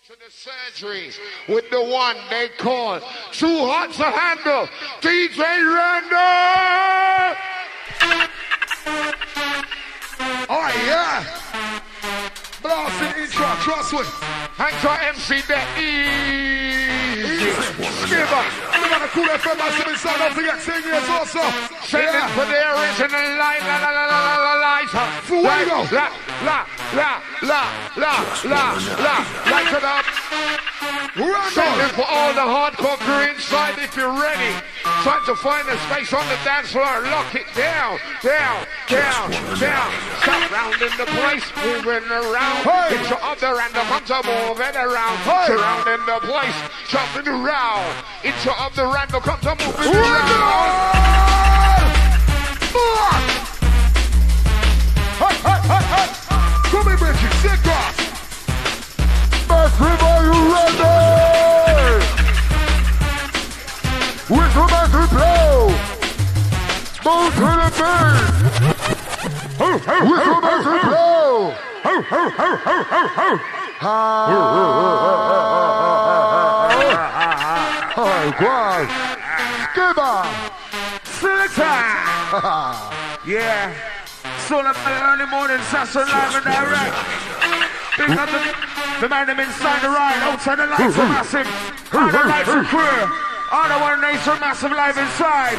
To the surgery with the one they call Too Hot to Handle, DJ Randall! Oh yeah! Blasting intro, trust me. Thanks for MC that easy. Skiver. I'm gonna cool FM by 7 sound. Don't forget 10 years also. Send it for the original light. Fuego. Light it up. Send it for all the hardcore crew inside if you're ready. Trying to find a space on the dance floor. Lock it down. Stop rounding the place, moving around. It's your other and the hunter moving around. Surrounding the place, jumping around. It's your other and the hunter moving around. Hey. Come here, Bridget, sit off. Massive, are you ready? With the massive blow. Move to the beat. With the massive blow. Oh, God. Skibber. Selector. Yeah. Soul up early morning, session live and direct. Big up the man them inside the ride. Outside the lights are massive. All the lights are clear. All the one nation massive live inside.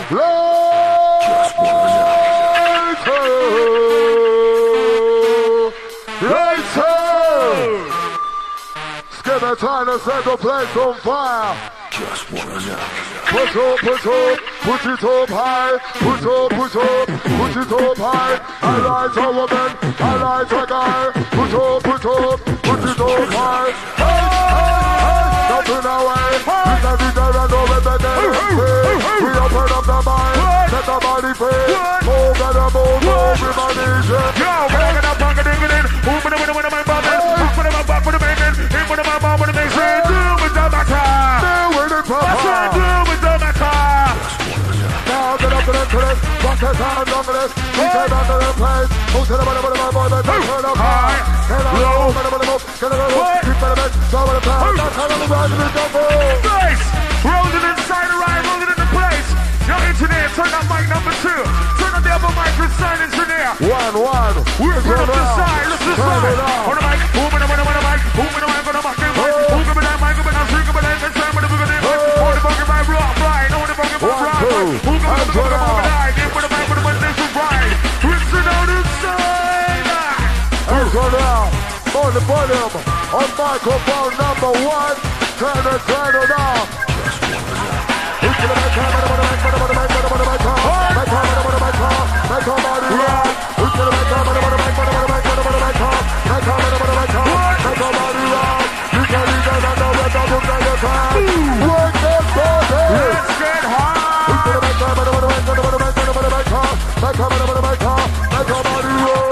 Skibber trying to set the place on fire. Just wanna know. Push up, put it up high. Push up, put it up high. I like a woman, I like a guy. Put up, put it up high. Hey, nothing away. We can be there and over better. We open up the mind, set the body free. Move and move, everybody shake. Yo, bang it up, bang it in. Move it with my bubble. Back for the bacon. In with my bomb with the mixing. Do with the matter. That's what I do with the matter. Now get up to the place. Rock it down, rock it. We turn down to the place. Move to the bottom of my boy, but turn up high. Turn up low, get up on the move. Get up on the move. Keep on the bed. Stop on the pound. That's how the ride to the double. Nice. Rolling inside the ride, rolling in the place. Yo, engineer, turn up mic number 2. Turn up the upper mic with sign engineer. One. We're turn up the side. Let's just ride. On the mic. Boom, on the mic. Boom, on the mic. On the mic. Boom, on the mic. Boom, on the mic. Boom, on the mic. Boom, on the mic. On the fucking right, rock, right. On the fucking right. Who got the fucking right? Get with the mic, with the mic, this is right. Rinse it out inside. Let's go down. On the bottom. On microphone number 1. Turn it off. Who's gonna make time? On the mic, on the mic, on the mic, on the mic, make time, on the mic, make time, body rock. Who's gonna make time? On the mic, on the mic, on the mic, make time, on the mic, make time, body rock. You can leave that on the red, on the time. Work that body. Let's get high. Who's gonna make time? On the mic, on the mic, on the mic, make time, on the mic, make time, body rock.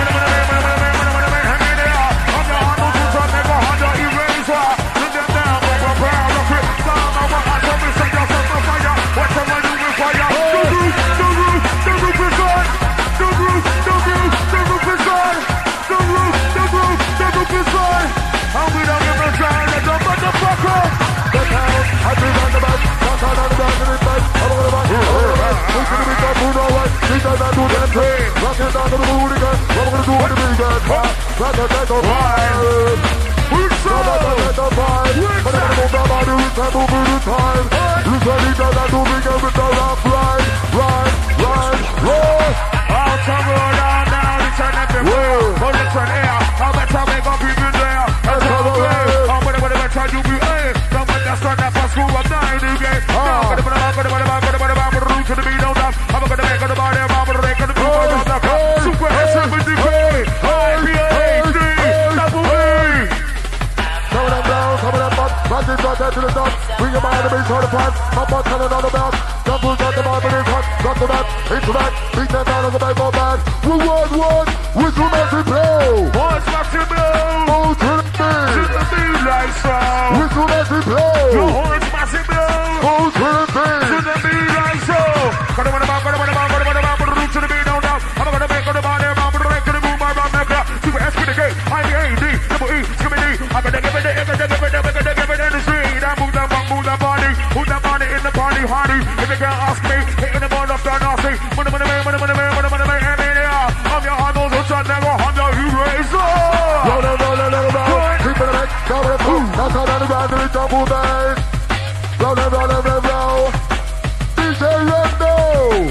Bring your mind to me, turn the pan. My butt coming on the back. Double got the mind, but it's hot. Got the back, into that. Beat that down on the back, go back. We won. With the massive blow. What's massive blow? Move to the beat. To the beat like so. With the massive blow. Your horns massive blow. Move to the beat. To the beat like so. Got the back, got the back, got the back, to the beat, no doubt. I'm gonna make on the body, I'm gonna make on the boom, I'm gonna make up. Super S with the gate. I-A-D, double E, skibby D. I'm gonna give it the honey, honey. If you can't ask me, hitting the ball up, down nasty. Money, money, money, money, money, money, money, money, money, I'm your hand, those who try never, I'm your eraser. Roll, keep it back, cover the food. That's how the ground is double bass. Roll, DJ Randall.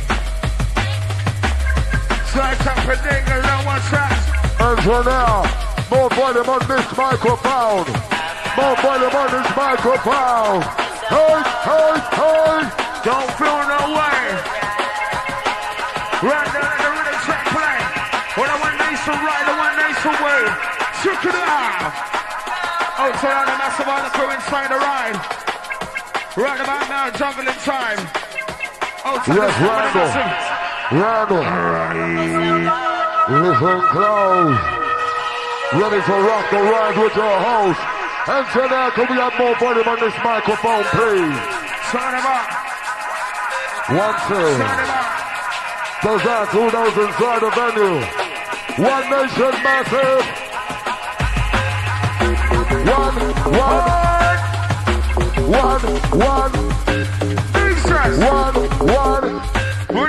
Strike up a ding, and no one tracks. And for now, more volume on this microphone. More volume on this microphone. Hey, hey, hey. Don't feel no way. Randall and the rhythm track play. Well, the one nation right, the one nation way. Check it out. Outside on the massive on the crew inside the ride. Right about now, juggling time. Outside yes, Randall. Listen close. Ready to rock the ride with your host. And tonight, can we have more volume on this microphone, please? Turn him up. 1, 2. Turn him up. Those are 2 inside the venue. One nation massive. 1. One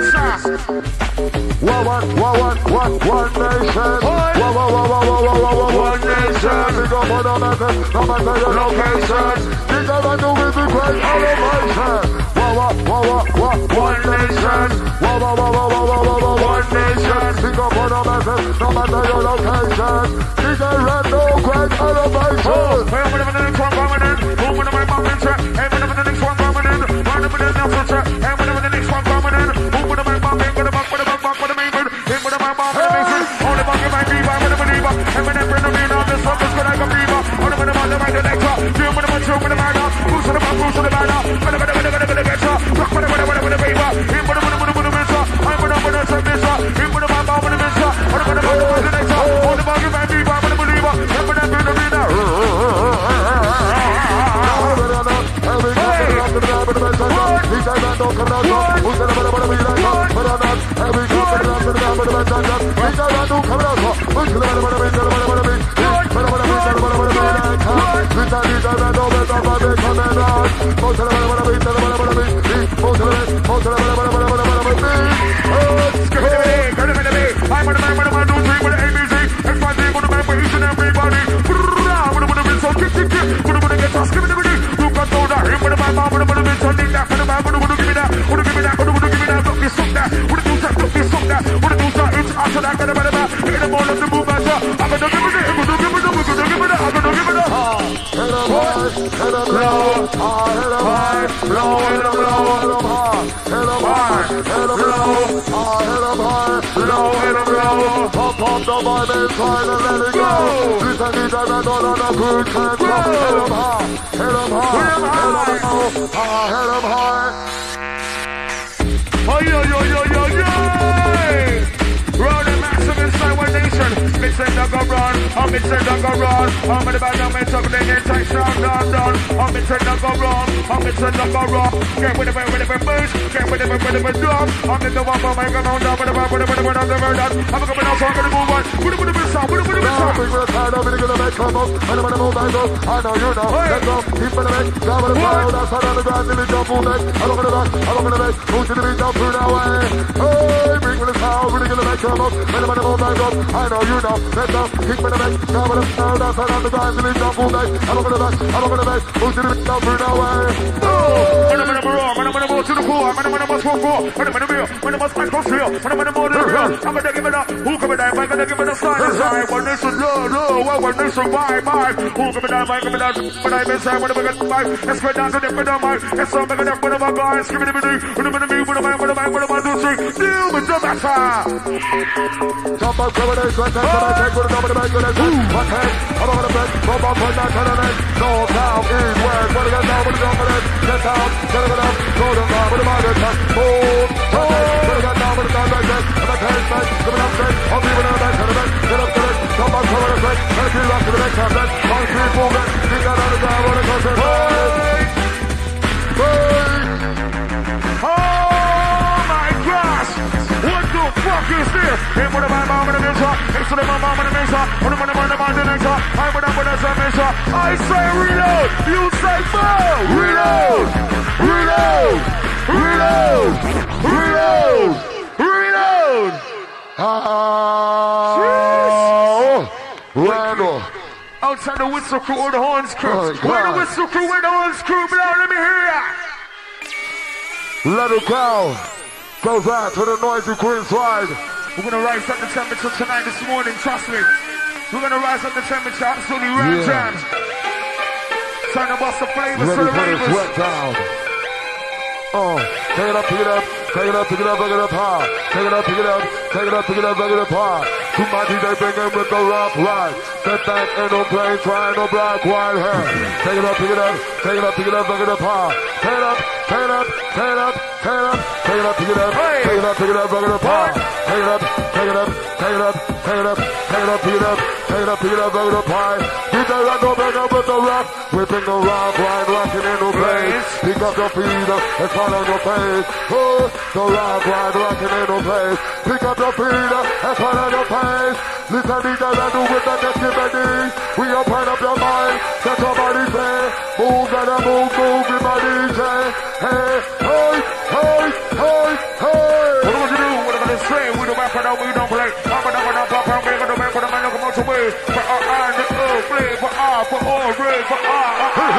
nation. One nation. We go for the method, no matter your location. You gotta do with the great elevation. One nation. One nation. We go for the method, no matter your location. You gotta do great elevation. Hey, whenever the next one coming in, whenever my mom is track, hey, whenever the next one coming in, whenever the next one track, hey, whenever the next one coming in, whenever my mom is gonna back with the back with the main bird, hey, whenever my mom is missing, only back in my fever, whenever the believer, and whenever the mean on this one, just gonna like a fever, whenever the man, the right, the next one, do whenever the two, whenever the who's to the back, who's to the back, whenever the get you, rock whenever the paper, him with the mister, I'm with the mister, him with the man, with the mister, whenever the man, the next one, only back in my fever, whenever the believer, and whenever the meaner. I'm in the go run. I'm in the bag of my chocolate and take down. I'm in the go run. I'm in the go run. Get with the boost. Get with the drum. I'm in the one for my ground. I'm in the one for the murder. I'm coming out for the move on. Put it in sound. Put it in sound. We're tired of it. Gonna make trouble. I'm gonna move my go. I know you know. Let's go. Keep it away. Grab it away. That's how the ground nearly jump on neck. I'm gonna back. I'm gonna make. Move to the beat. Jump through that way. Hey, bring me the sound. We're gonna make trouble. I'm gonna move my go. I know you know. Let's go. Keep it away. Grab it away. That's how the ground nearly jump on neck. I'm gonna back. I'm gonna make. Move to the beat. Jump through that way. When I'm gonna to the core. When I'm gonna smoke for. When I'm gonna real. When I'm gonna fight for real. When I'm gonna more than real. I'm gonna give it up. Who coming down? I'm gonna give it a sign. One nation, no. One nation, bye. Who coming down? I'm coming down. But I'm inside. When I'm gonna fight. Let's go down to the middle of my. Let's go back up. When I'm going. Give it a minute. When I'm gonna be. When I'm gonna do sing. Deal with the matter. Jump up, cover this. Let's take with the number of the bank. Okay. I'm gonna bet. Bump up, put that on it. No, down, east, west. When I get down with the number of it. Get down. Get it up. Go down with the mother. Move. When I get down with the number of it. I'm a case, man. Coming up straight. I'll be with the bank. Get up to it. Jump up, cover this. Let's get up to the next time. One, three, four, man. You got on the ground. When it goes in. Fuck is this? Hey, what am I, mom, and the milk? Hey, so my mom, and the milk. What am I, the next? I'm with a measure. I say reload, you say move. Reload, reload, reload, reload, reload. Randall. Outside the whistle crew or the horns crew. Where the whistle crew, where the horns crew, blow, let me hear ya. Let it go. Go back to the noisy Queen slide. We're gonna rise up the temperature tonight, this morning, trust me. We're gonna rise up the temperature, absolutely round jams. Trying to bust the flavors for the ravers. Take it up, pick it up, take it up, pick it up, pick it up high. Take it up, pick it up, take it up, pick it up, pick it up high. To my DJ, bring him with the rock ride. Step back and don't play, try no black, white hair. Take it up, pick it up, take it up, pick it up, pick it up high. Take it up, take it up, take it up, take it up, take it up, pick it up, take it up, pick it up, pick it up high. Take it up, take it up, take it up, take it up, take it up, pick it up, take it up, pick it up, pick it up high. DJ Randall, bring him with the rock. Whipping the rock, ride, rocking in the place. Pick up your feet up and fall on your face. Oh, the rock, ride, rocking in the place. Pick up your feet up and fall on your face. Listen, DJ Randall with the next melody. We open up your mind. Let somebody say, move and move, move with my DJ. Hey, hey, hey, hey, hey. What do you do? What am I gonna say? We don't back for now, we don't play. I'm gonna pop out, we're gonna make for the man to come out to way. For our eyes, play for R, for all, red, for R.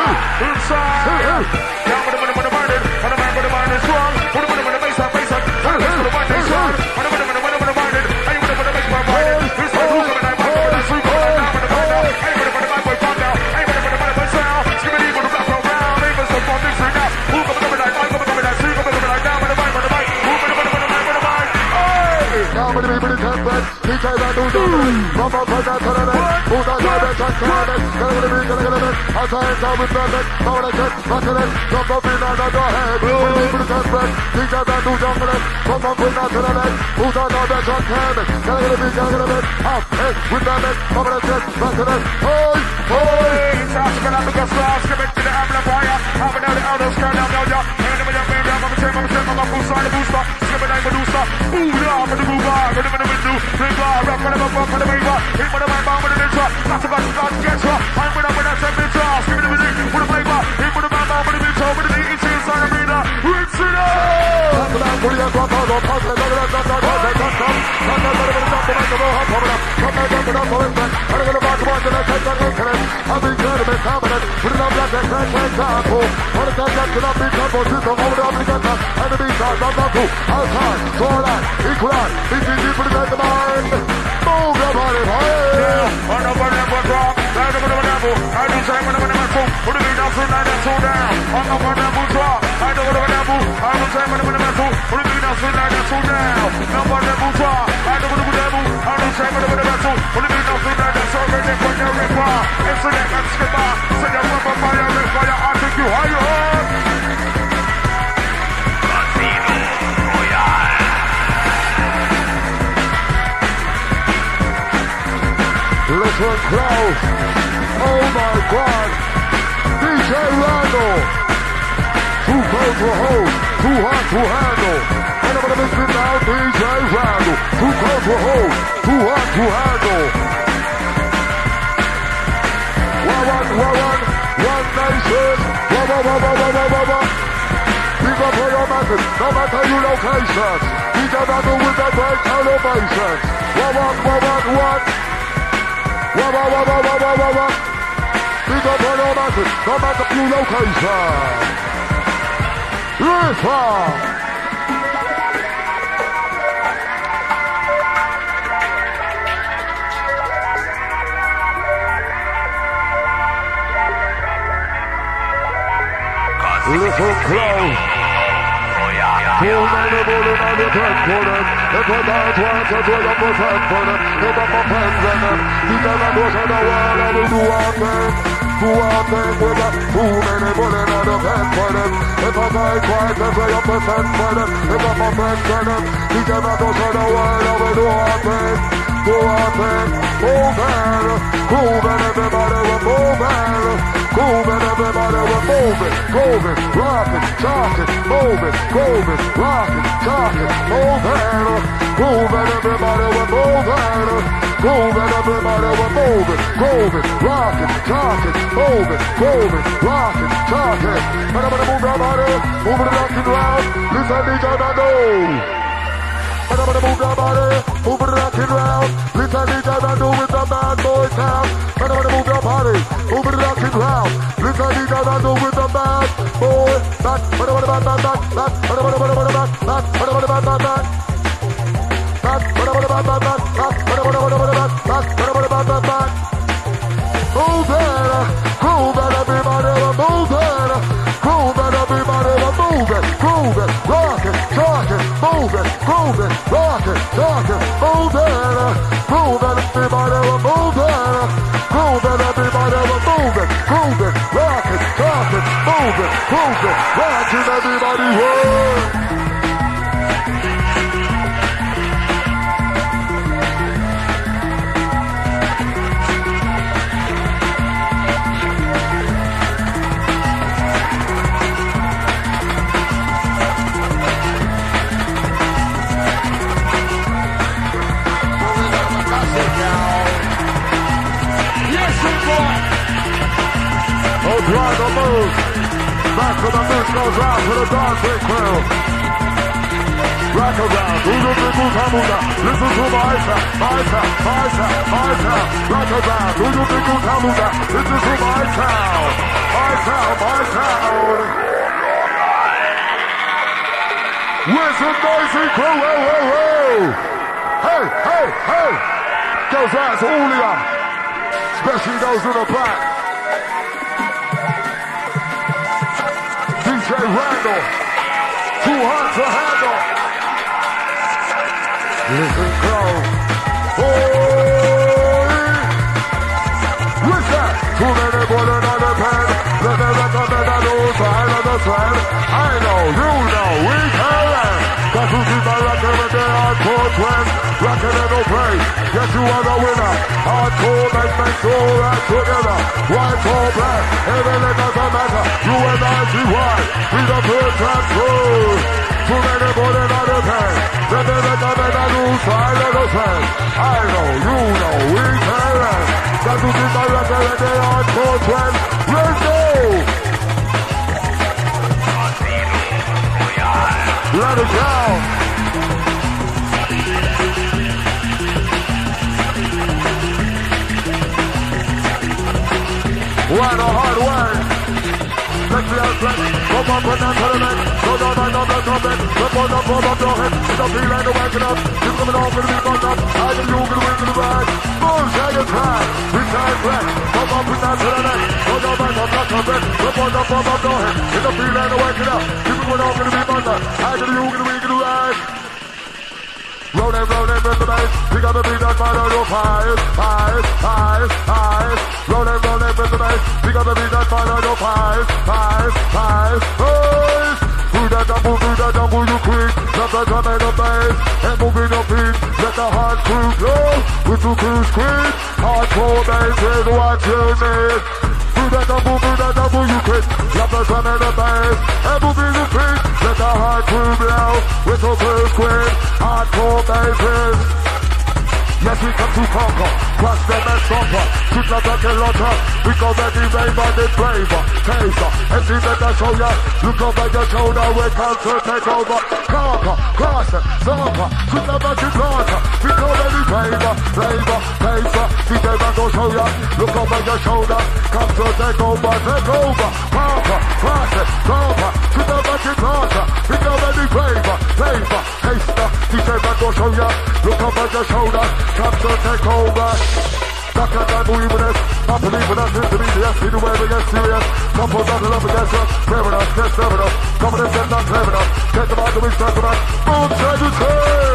Inside. Down with the money, for the mind, for the man, for the mind is strong. For the money, for the bass, for the mind is strong. For the money, for the mind, for the mind. Are you ready for the bass, for the mind? It's like who's coming out, for the sleep, for the down, for the mind. Are you ready for the mind, boy, calm down. Are you ready for the money, for the sound? Skipping deep on the black road round. Even some fun things right now. Who coming like mine, coming like sleep, coming like down, for the mind, for the mind. Who coming for the mind, for the mind? Now, for the people in the temple, DJ Randall, from our presence, for the next. Who's on your best, and cannon. I try and tell with nothing, now when I get back in it, jump up in another head. When people can't break, DJ Randall jungle it, from up with nothing in it. Who's on your best, and cannon. Can I get a beat, can I get a bit? Up, hey, with nothing, now when I get back in it. Hey, hey. It's asking out because stars, give it to the amplifier. Having out the elders, turn down, yo, yo. And then when you're paying down, I'm a booster, the booster. Skip it like Medusa. Ooh, yeah, for the move bar, for the window. Big bar, rock for the bumper, for the waiver. Hit for the man, bomb with the ninja. Lots of guns, get you. I'm with that temperature. Give me the music for the flavor. Hit for the man, bomb with the ninja. With the DEC inside the arena. Rinse it up. That's the man, put it up, pop out, pop out, pop out, pop out, pop out, pop out. I'm not going to stop the man, come on, pop it up. Come on, jump it up, pop it up. I'm going to back one, and I take that incident. I've been good, I've been confident. Put it up like that, can't stop. When it's done, that's enough, big trouble. System over the obligator. And the beat starts, I'm not cool. Outside, so on, equal on. It's easy for the guys of mine. Move your body, hey. On the bottom of the drop. Down the bottom of the I do say when I'm in my foot. Put it down, so down, so down. On the bottom of the drop. I do the bottom. I do say when I'm in my foot. Put it down, so down, so down. No bottom of the drop. I do the bottom. I do say when I'm in my foot. Put it down, so down, so ready for your ripper. It's a neck and skipper. Say your rubber fire, fire. I take you higher. Listen close. Oh my God. DJ Randall. Too cold to hold. Too hot to handle. And I'm gonna miss it now. DJ Randall. Too cold to hold. Too hot to handle. One nation. Pick up for your message. No matter your location. DJ Randall with the break elevation. One. Big up on your message, no matter your location. Listen. Listen close. Too many bullet on the pen for them. If I don't want to do your percent for them, if I'm a pen for them, because I was in the world, I will do our thing. Do our thing with us. Too many bullet on the pen for them. If I don't want to do your percent for them, if I'm a pen for them, because I was in the world, I will do our thing. Do our thing. Moving, everybody, we're moving. Moving, everybody, we're moving. moving, grooving, rocking, talking, moving, grooving, rocking, talking, moving, grooving, everybody we're moving, grooving, everybody we're moving, grooving, rocking, talking, moving, grooving, rocking, talking. Everybody move your body, move it rocking round, listen to each other. Everybody move your body, move it rocking round. Listen to each other do with the bad boy sound. Everybody move your body, move it rocking round. Listen to each other do with the bad boy. Back, everybody back, back, back, back, everybody back, back, back, everybody back, back, back. Back, everybody back, back, back, back, everybody back, back, everybody back, back, back. Move it, groove it, everybody move it. Groove it, everybody move it, groove it, rock it, talk it, move it, groove it, rock it, talk it, move it, groove it, everybody move it, groove it, everybody move it, groove it, rock it, talk it, move it, groove it, rock it, everybody work. Rock the move. Back to the move goes round to the dancing crew. Rock around. Listen to my sound, my sound, my sound, my sound. Rock around. Listen to my sound, my sound, my sound. With some noisy crew, whoa, whoa, whoa. Hey, hey, hey. Goes out to all of ya. Especially those in the back. DJ Randall, too hot to handle. Listen close. What's that? Too many more than other pen. Let me recommend a new side of the trend. I know, you know, we can learn. Got to keep my record with the hardcore trend. Rockin' and no play. Yes, you are the winner. Hardcore make sure right together. White or black, everything doesn't matter. You and I see why. We the first and true. Too many more than other pen. Let me recommend a new side of the trend. I know, you know, we can learn. Got to keep my record with the hardcore trend. Let's go! Let it go! Why the hard way? Let's be out flat. Come on, put that to the neck. Go down by the trumpet. Step on the form of your head. It's a feeling to waking up. You're coming on, gonna be buzzed up. I can you, gonna win to the ride. Boom, shake it high. Return flat. Come on, put that to the neck. Go down by the trumpet. Step on the form of your head. It's a feeling to waking up. You're coming on, gonna be buzzed up. I can you, gonna win to the ride. Rolling with the bass. We got the beat that follow your pies. Rolling with the bass. We got the beat that follow your pies. Do that double, you creep. Drop the drum and the bass. And moving your feet. Let the hard crew flow. With the crew scream. Hardcore bass is what you need. Do that double, you creep. Drop the drum and the bass. And moving your feet. Let the hard crew blow. With the crew scream. Hardcore bases. Yes, we come to conquer. Crush them and stomper. Shoot like a kilometer. We go ready, rain-minded braver. Taser. And see that I show ya. Look over your shoulder. We come to take over. Conquer. Crush them. Stomper. Shoot like a kilometer. We go ready, braver. Taser. See that I go show ya. Look over your shoulder. Come to take over. Conquer. Crush them. Stomper. Shoot like a kilometer. We go ready, braver. Taster. See that I go show ya. Look over your shoulder. Come to take over. Stuck at that movie with us. Not believe in us, into me, yes, we do where we get serious. Couple doesn't love against us. Craving us, just serving us. Some of them get not craving us. Take them out the week, talk about. Boom, try to turn.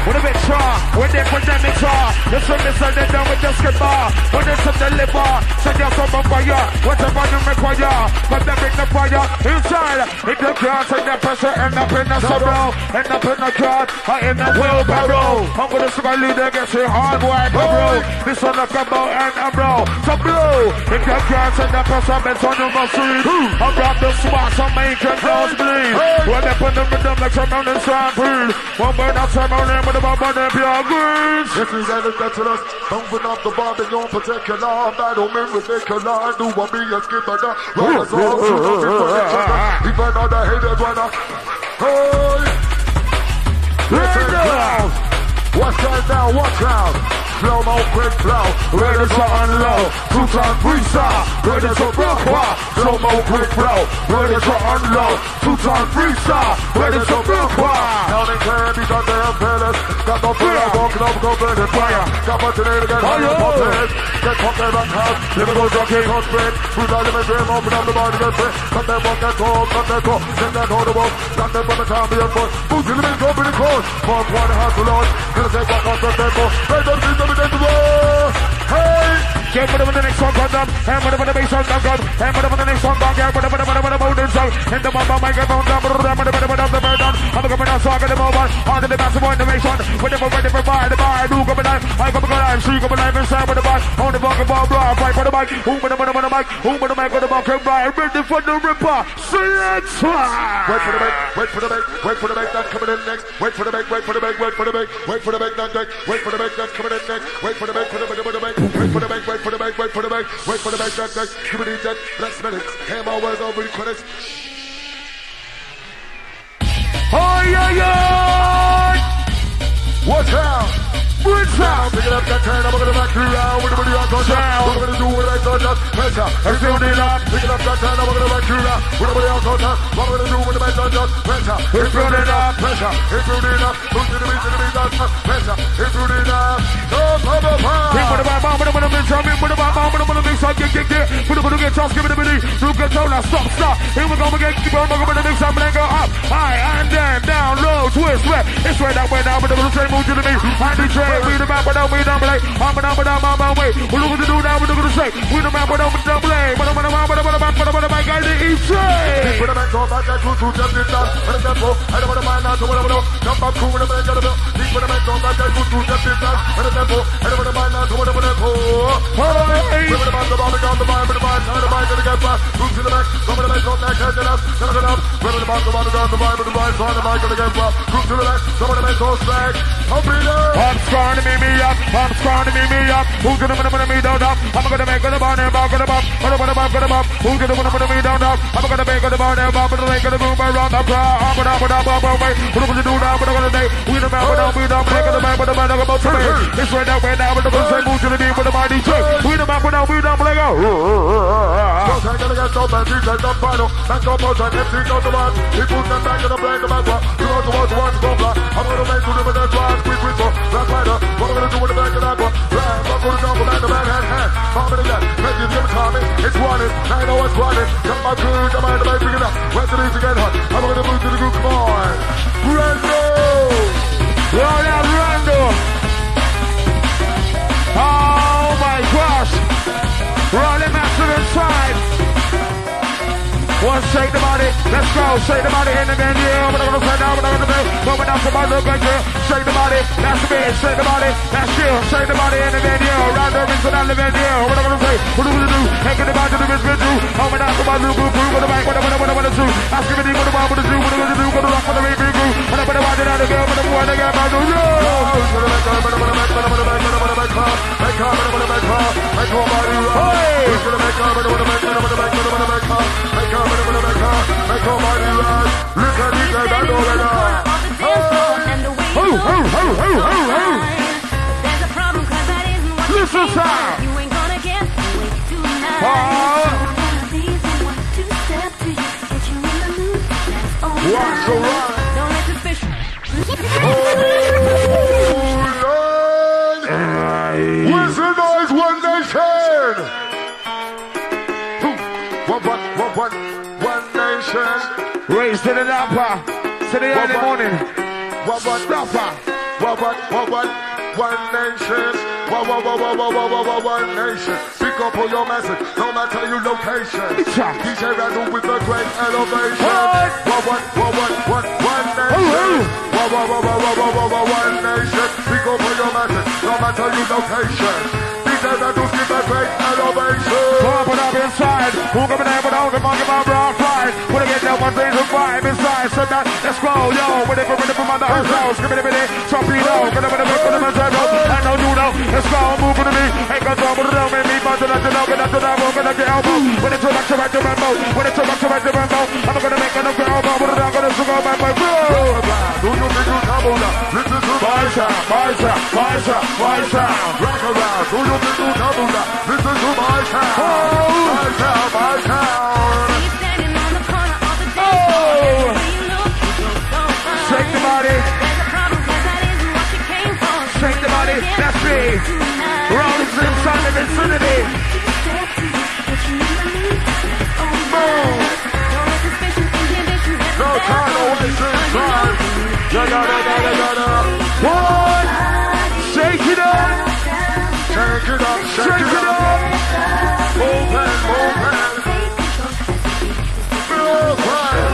with a bit raw, when they put them in car, the service and they done with the skip bar, when they some deliver, send you some fire, whatever you require, but they bring the fire inside, in the car, take the pressure, end up in the sorrow, end up in the car, or in the wheelbarrow, I'm gonna see my leader get you hard work, bro, this one a combo and a bro, so blow, in the car, take the pressure, it's on your machine, I'm grab the spots, I'm making those bleed, when they put them with them like some mountain stampede, one burn out some mountain with the bomb on them pure greens. If you got it, that's us. Moving up the bar, they don't particular. Battle me ridiculous. Do what me a skipper. Run us all through the even on the haters wanna. Hey! Listen clowns. Watch out now, watch out. Slow mo, quick flow. Ready to unload. 2 times freestyle. Ready to rock walk. Slow mo, quick flow. Ready to unload. 2 times freestyle. Ready to rock walk. Down in candy, got damn fellas. Got no fear, walking up, go burn the fire. Got what you need to get on your pocket. Get fucked in back house. Living go jockey, hot spin. Who's all living dream, open up the body, get free. Cut them walk that talk, cut that talk. Send that hold the walk. Got them from the time be a foot. Who's in the middle, open the course. Pump one, half the Lord. Gonna take back on the tempo. They don't see them. Hey! Get rid of the next one, gun, and whatever the bass on the gun, and whatever the next one, gun, get whatever the mountains out, and the mama microphone down, the bird on, I'm coming out, so I got them over, on the massive innovation, whenever ready for fire, the bar, I do come alive, I come alive, see come alive inside with the bar, on the bucket ball, bra, fight for the mic, who with the mic, who with the mic, with the bucket, right, ready for the ripper, see it, wait for the mic, wait for the mic, wait for the mic, that's coming in next, wait for the mic, wait for the mic, wait for the mic, wait for the mic, that's next, wait for the mic, that's coming in next, wait for the mic, for the mic, wait for the mic, wait for the mic, wait for the mic, wait for the mic, that's next, give me that, last minute, hammer was over the credits. Oh yeah, yeah! Watch out! What's up? Pick it up that turn, I'm gonna back you around. What do you want to do? What am I gonna do with that touch? Pressure. I'm building up. Pick it up that turn, I'm gonna back you around. What am I gonna do? What am I gonna do with that touch? Pressure. It's building up. Pressure. It's building up. Look to the beat, pressure. It's building up. Go for the power. Put the bomb, put the bomb, put the bomb, put the mix, get. Put the get toss, give it a minute. Do control, now stop. Here we go again. Keep on moving the mix, I'm gonna go up. High and down, low, twist, left. It's right that way now, but the little train move to the beat. And the train. We the map, but don't be dumb, like, I'm on my way. We're looking to do now, we're looking to say, we the map, but don't be dumb, like, but I'm on the mic, I did eat say. Put the back on, back, that's who just did that. And the tempo, I don't want to mind now, so whatever, jump back, cool, with the back of the bill. Put the back on, back, that's who just did that. And the tempo, I don't want to mind now, so whatever, hey! Put the back, the bomb, down the mind, put the mind, turn the mind, to the get back. Move to the back, come to the back, don't back, turn it up. Put the back, the bomb, down the mind, put the mind, turn the mind, to the get back. Move to the back, come to the back, don't slack. Up in there. I'm strong to me up. I'm strong to me up. Who's gonna put me down up? I'm gonna make the bar and back of the bump. Who's gonna put me down up? I'm gonna make the bar and back of the lake of the boom around the crowd. I'm gonna put up, what am I gonna do now? What am I gonna say? We the man, but we don't make the man, but the man about to me. It's right that way now, but the person say move to the beat with the body check. We the man, but we don't play go. So I'm gonna get so bad, he's like the final. Back up, out and empty out the man. He puts them back in the blade, the man. You want to watch, go black. I'm gonna make to the man that's right, quick, black rider. What am I gonna do with the back of that one? I'm gonna jump on the man, hand. Mom in that, make you give it time. It's running, I know it's running. Come back to the man, the man, pick it up. Where's the needs to get hot? I'm gonna move to the group, come on. Randall! Randall! Oh my gosh! Rolling back to the side. One shake the body, let's go, shake the body in the venue. We're not gonna play now, we're not gonna play. Coming up from the country, shake the body, that's the beat, shake the body, that's chill, shake the body in the venue. Round the rings around the venue. We're not gonna play, what do we do? Taking the body to the wrist with you. Coming out from my new group, with the mic, what I wanna do. Asking me what I wanna do, what I wanna do, what I rock for the baby group. When I put the body down the girl, when I want to get my new Listen, sir. You ain't gonna get away tonight. What's the right? Don't let this fish. Where's the noise? One nation. One nation. Raised to the upper, to the early morning. Stopper. One nation. One nation. Pick up all your message, no matter your location. DJ Randall with the great elevation. One nation. One nation. Pick up all your message, no matter your location. DJ Randall's give the great elevation. Put up inside. Who coming there with all the monkey my brown flies? Put again down one thing to vibe inside. So that let's go, yo. With it from under our house. Give it a minute. Torpedo. Gonna put them in zero. I know you know. Let's go. Move to me. Ain't gonna trouble to know me. But to let you know. But to that walk and the elbow. When it's back to right to Rambo. When it's back to right to Rambo. I'm gonna make an elbow. But I'm gonna go back my bro. Do you think you tumble down? Listen to my sound. Rock around. Do you think you tumble down? Listen to my sound. My sound. Shake the body. Shake the body. That's me. Roll is inside of infinity. Move. No time to waste inside. One. Shake it up. Shake it up. Shake it up. Move it. Real quiet.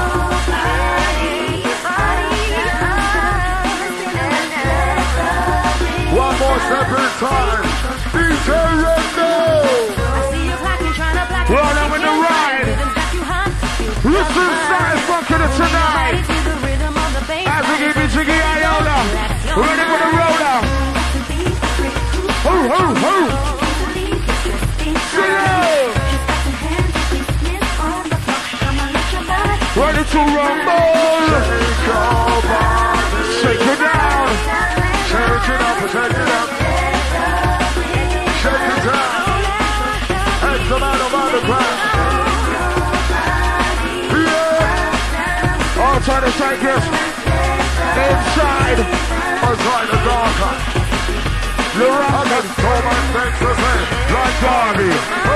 One more step in time. DJ Randall. Roll on with the ride. Listen style funkin' it tonight. As we give you Jiggy Iola. Ready for the roller. Ho, ho, ho. Ready to rumble. Shake it down. Shake it up. Shake it down. And come out of the ground. All trying to take this inside. Outside the darker. The rocket. So much things to say. Like Barbie.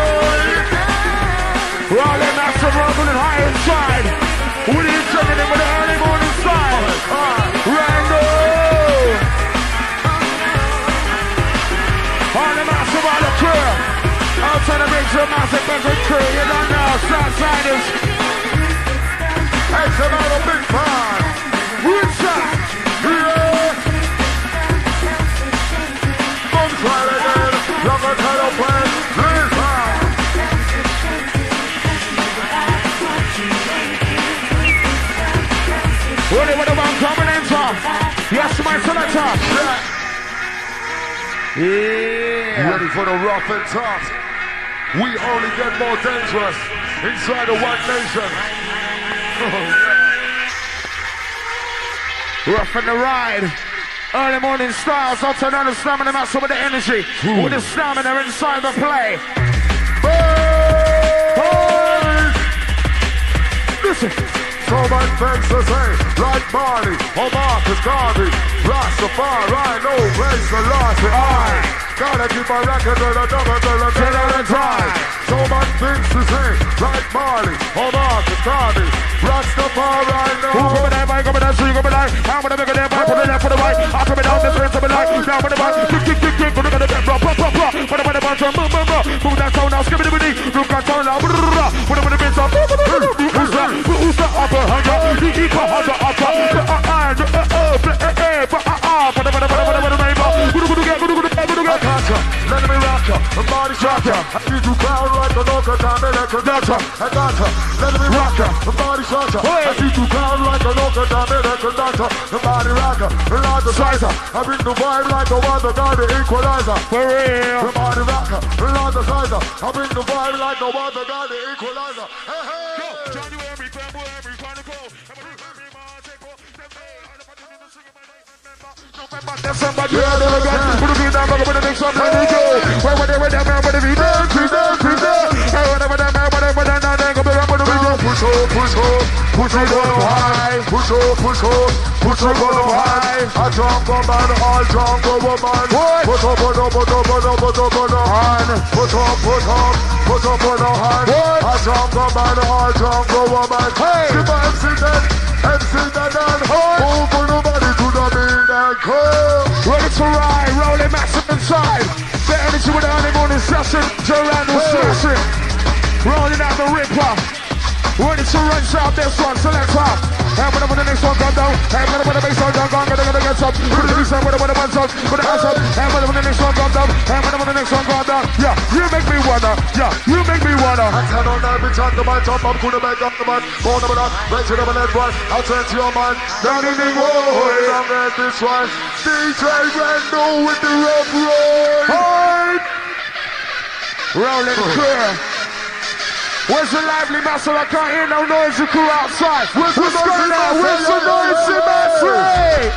Rolling massive rumbling high inside. What are you checking in with the early morning style? Randall. On the massive on the crew. Outside the big massive country crew. You don't know. Southsiders. It's another big fan. Inside. Yeah. Don't try it again. You're going to play. Listen. Ready with the one coming in top. Yes, my selector. Yeah. Ready for the rough and tough. We only get more dangerous inside of One Nation. Rough in the ride. Early morning styles. I'll turn on the stamina master with the energy. With the stamina inside the play. Listen. So much things to say, like Marty, or Marcus Garvey, Rastafari, no place to lost it. I gotta keep my record to the double to the time. So much things to say, like Marty, or Marcus Garvey, Rastafari, no. Who coming there, Mike? Coming there, so you coming there. I'm gonna make it there, Mike, put it left, for the right. I'm coming down, this way, to the right. Down for the right. Kick, gonna get it, bro. Put it on the bunch, move that sound now, skip it, look at sound now, put it on the bits up. Who's the upper hand? The equal hand, the upper. I got ya, let me rock ya, the body shock ya. I need you crowd like a local time, I got ya, let me rock ya, the body shock ya. I need you crowd like a local time, the body rocker, the larger sizer. I bring the vibe like the one that got the equalizer. For real. The body rocker, the larger sizer. I bring the vibe like the one that got the equalizer. Hey, hey. January, February, Chronicle. December, January, put it down, put it in some money, go. Whatever that man, whatever he does, whatever that man, whatever that man, go back on the video. Push it up high, push it up high. I jump on man, all jump over man. Put up on the hand. Put up on the hand. I jump on man, all jump over man. Hey, MC that, MC that, move for nobody to the main and come. to right, rolling massive inside. The energy with the early morning session. Randall smashing. Rolling out the ripper. Ready to run out this one, select up. And when the next one come down, and when the bass one come down, gonna get some. Put the beat on, when the one's up, put the hands up. And when the next one come down, and when the next one come down. Yeah, you make me wanna. Yeah, you make me wanna. I turn on that bitch on the mic, top up, cool back up the mic. Born up and up, right to the left one. I'll turn to your mind. Down in the road, down at this one. DJ Randall with the rough road. Rolling clear. Where's the lively muscle? I can't hear no noisy crew outside. What's going on? Where's the noisy muscle?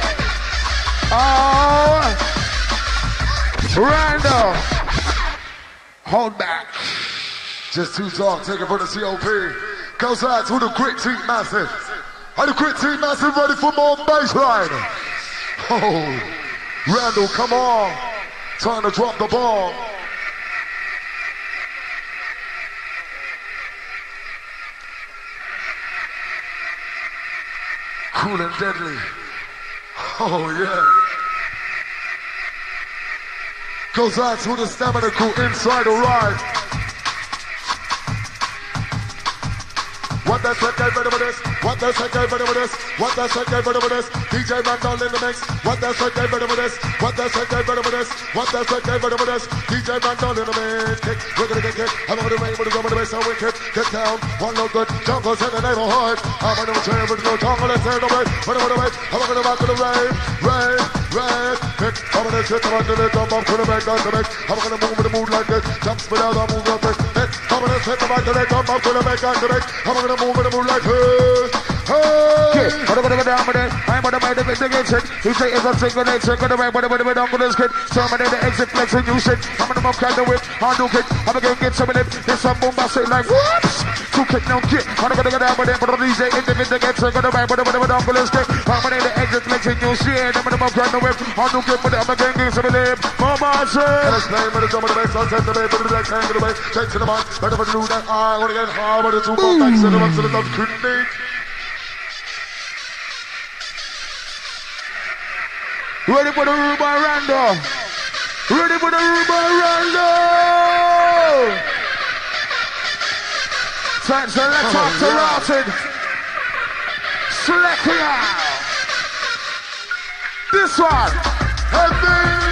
Oh, Randall, hold back. Just too talk, take it for the COP. Goes out to the Grit Team Massive. Are the Grit Team Massive ready for more baseline? Oh, Randall, come on. Time to drop the ball. Cool and deadly. Oh yeah. Goes out to the stamina crew inside the ride. What the heck I better with this? What the heck I better with this? What the heck I better with this? DJ Randall in the mix. What the heck I better with this? What the heck I better with this? What the heck I better with this? DJ Randall in the mix. Kick, we're gonna get kicked. I'm over the rain with the drum of the bass, so we kick. Get down, one look good. Jungle's in the neighborhood. I'm on the train with the jungle, let's turn away. Run away, I'm gonna back to the rain. Kick, I'm gonna shit, I'm gonna jump up to the back, down the back. I'm gonna move with the mood like this. Jump spit out, I'll move up this. I'm gonna shit, I'm gonna jump up to the back, down the back. I'm gonna move with the mood like this. Hey! I'm gonna go down with it. I'm gonna make the investigation. He say it's a single name, single name, but I'm gonna go this kid. Terminate the exit flex and you shit. I'm gonna move kind of whip, I'll do kick. I'm gonna get some of it. There's some boom, I say like, whoops! Two kick, no kick. I'm gonna go down with it, but the DJ investigation, single name, but I'm gonna go this kid. I'm gonna the exit flex and you shit. I'm gonna move kind of whip, I'll do kick, but I'm gonna get some of it. Mama said. And it's playing with the drum of the bass, I'll set the bass, put the next hand to the bass. Take to the mic, better to do that. I wanna get hard, but the two come back to the rest of the love couldn't be. Ready for the Ruby Randall. Ready for the Ruby Randall. Select up to Routed. Select here. This one. Heavy.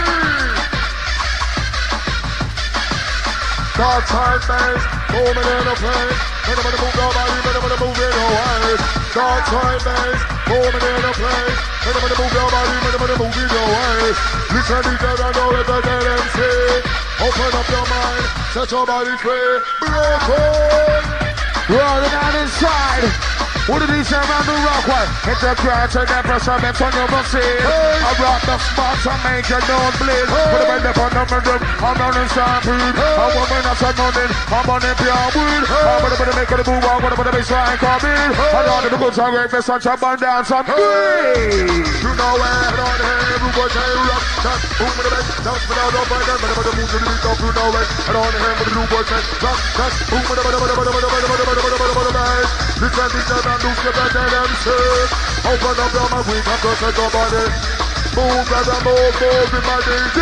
Dark side bass, booming in a place. Better move your body, better move in your way. Dark side bass, booming in a place. Better move your body, better move in your way. Listen to each other, know that they get them say. Open up your mind, set your body free. Broken. Rolling out inside. What did he say around the rock one? Hit the crowd, take that pressure, make on your mercy. I rock the spot to make you don't bleed. Put a bend up on the rhythm, I'm down in stampede. I'm woman, I'm running, I'm on the pure weed. I'm gonna make it a boo, I'm gonna make sure I come in. I'm on the good song, great for such a bun down, some great. You know where, head on the head, everybody say rock. Touch, boom with the bass, touch without no fight, but the move to the beat, don't you know it. Head on the head with the blue boy say rock, touch, boom with the bass. Listen to each other. Do the better than shit. Open up your mouth, we can touch your body. Move, brother, move in my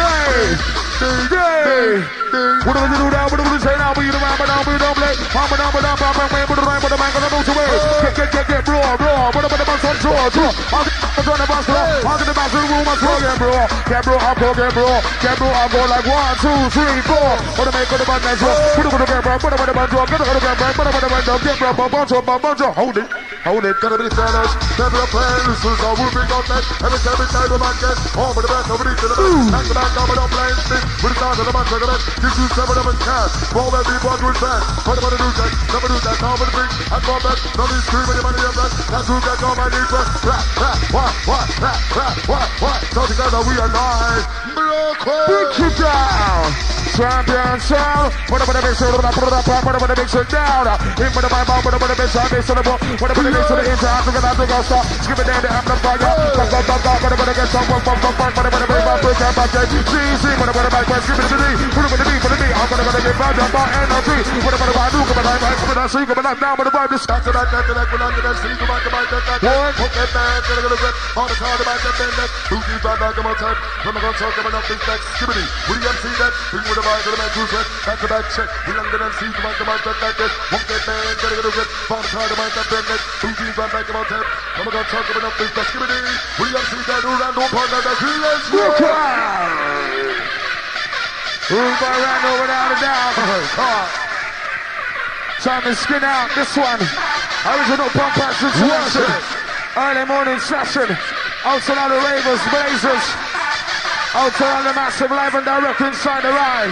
DJ. What are we do now? What are we say now? We the man, but now we don't play. I'm a number, but the man gonna move away. Get, bro. What about the man from draw? I'm gonna bust it. I'm gonna bust the room, I'm get bro. Get bro, I'll go like 1, 2, 3, 4. What am I gonna bust that draw? What about the man, get bro, hold it. Gonna be fellas, never a plan. This is how we bring out that. Every time we try to man get over the back, over to the back. Back to back, over the plane, stick. With the sound of the man, take a back. This is seven of us cash. Roll that beat, walk with fast. What about the new jack? Never do that, now with the big. And fall back, no need screaming, the money and black. That's who got all my need for. What? So together we are live. Break it down. Champion sound. What about the big sound? What about the big sound down? In with the mind, what about the big sound? What about the big sound? Inside, I go stop. Skip it down the amplifier. What about the get some what about the big back back? See, what about the back? Skip it to me. What about the me? I'm gonna get back about energy. What about the vibe? Look at my vibe. I see, but I'm down with the vibe. This back to back, when I'm gonna see you back to back. What? Okay, man, gonna grip all the time about the bend. Who keep back on my type? When I go talk about nothing like skibbity. Will you see that? Bring with the vibe to the man who's wet. Back to back check. We longer than see the man that that. Won't get man, gotta get a grip. Bomb card the man that that. Two teams run back about that. When I go talk about nothing like skibbity. Will you see that? Randall partner that he is. Ruled by Randall without a doubt. Time to skin out this one. Original pump action selection. Early morning session. Outside of the Ravers, Blazers. Outside of the massive live and direct inside the ride.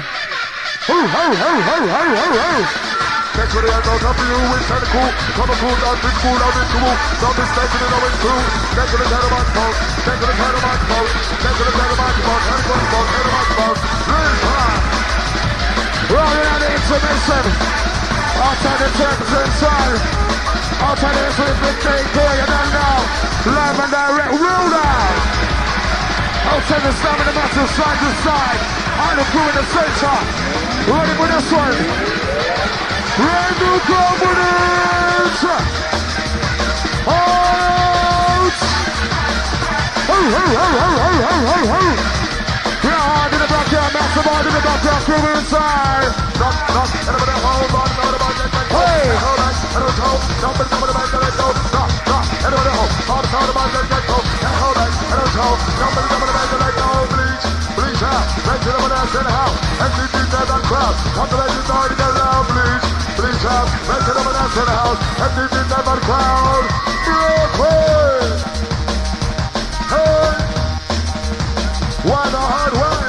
That's what I know, come to you with kind of cool. Come on, cool, down, big cool, down, big cool. Don't be stepping it always through. Get to the kind of microphone. Get to the kind of microphone. Get to the kind of microphone. Kind of microphone. Kind of microphone. Rolling out the information. Outside the church inside. Outside the big thing, you don't know. Live and direct, roll out. Outside the slam in the massive side to side. On the crew in the center. Ready for this one. Randall Confidence! Out! Yeah, hard in the backyard, massive hard in the backyard, crew inside. Hey! Bleach out, make it over there, send it out. MCT says I'm crowd. Come to let you know to get loud, bleach. Bleach out, make it over there, send it out. MCT says I'm crowd. Brooklyn! Hey! Why the hard way?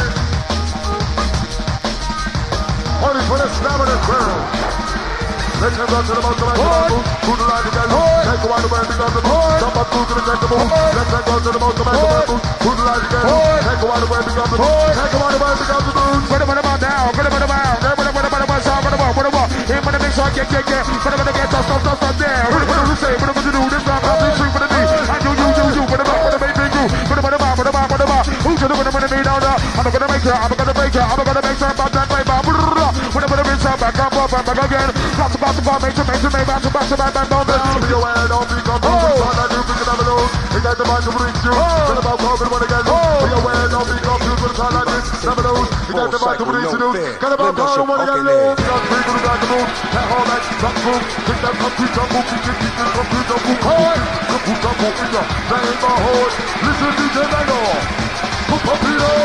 Only for the stamina crew. Let's go to the most of the who the line again. Take one away because of the jump up to the next move. Let's go to the most of the who the line again. Take one away because of the take one away because of the Put him down, put him down. Put him up. Him in the mix, get. Put him in the get, stop there. What do you say? What do you do? This time, I'm free for the beat. And you. Put him up, put him you. Put him up. Who's gonna put him in the beat down there? I'm gonna make sure, I'm gonna make sure about that way. Put him in the mix, back up again. Back, make sure, back, down there. Be aware, don't be confused. All that you think you never know. He got the mind to reach you. Tell about COVID one again. Be aware, don't be confused with a time like this. Never know. He got the mind to reach you. Tell about COVID one again. Got people who got the move. Can't hold that, back move. Pick that computer move. Computer move. They ain't my horse. Listen, DJ Randall. Computer.